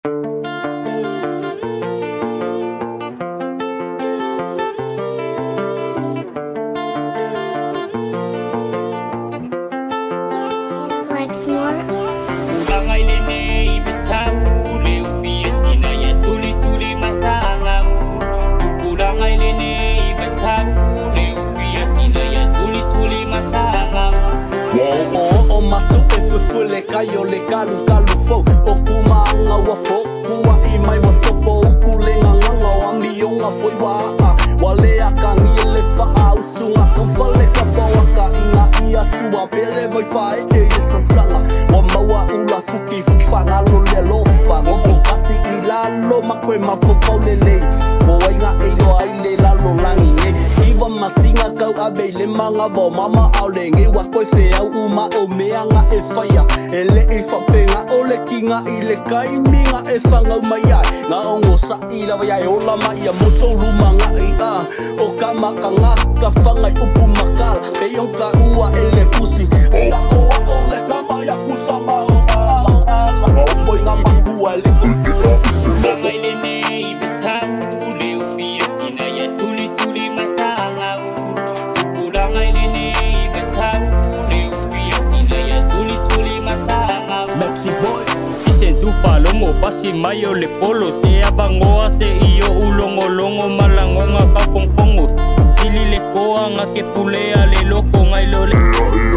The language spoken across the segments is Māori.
Le kayo le kalu kalu fo o kuma nga wa fo kuwa I mai wa sopo uku le nga nga wa mio nga foi wa le akangi le fa au sunga kan fa le ka fa wa ka inga ia sua pele vai fa e sa sanga wa maua ula fuki fa nga lo le lo fa go kasi ila lo makwe ma fo fo le le o inga e lo ai le la lo langi nge iwa masinga kau abe le manga bo mama au le nge wa koi se au uma o meanga e faya ele e whapenga o le kinga I le kaiminga e whangau mai ai ngā ongo sa I lawa iai o lama ia moto rumanga I a o ka maka ngā ka whangai upu makala pe yon ka ua e le pusi ngā oa o le kama ia kusa mao ala o poi ngā makua e le kutika Mangai le nei betau le ufia sina ia tuli tuli matanga Urangai le nei betau le ufia sina ia tuli tuli matanga Maxi boy Itentu palomo pasi mayo le polo Se abangoa se iyo ulongo longo malangonga kapongpongo Sili le koa nga ke pulea le loko ngai lo le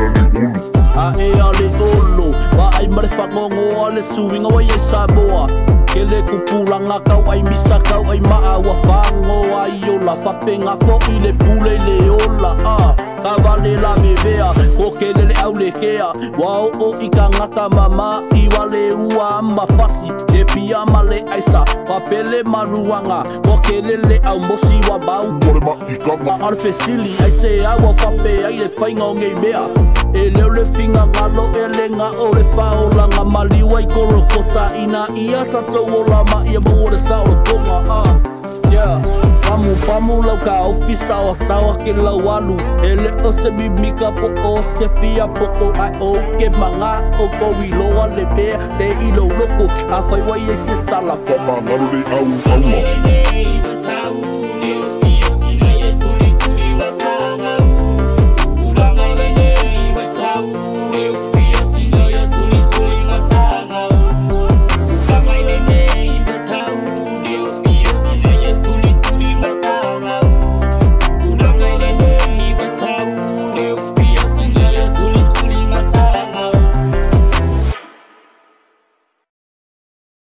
A e a le olo Wa ai mare whakongo a le suinga wa ye Samoa Ke le kupulanga kau ai misa kau ai maa wa whango ai o la whapenga ko I le pule le ola Ka wale la me vea ko ke le au le kea Wa o I ka ngata mama I wale ua ma fasi E pia ma le aisa Wa pele maruanga ko ke le au mosi wa bau Ma arfe sili ai se awa whape ai le whainga o ngei mea E leo le finga ngalo e le nga o le whaolanga maliwa I koro kota ina ia tatou o lama ia mo le sao le tonga Yeah Pamu lau ka ofi sawa sawa ke lau alu E le o se mimika po o se fia po o ai o ke manga o ko iloa le bea le ilo loko A whai wai e se sala Whamanga le au aua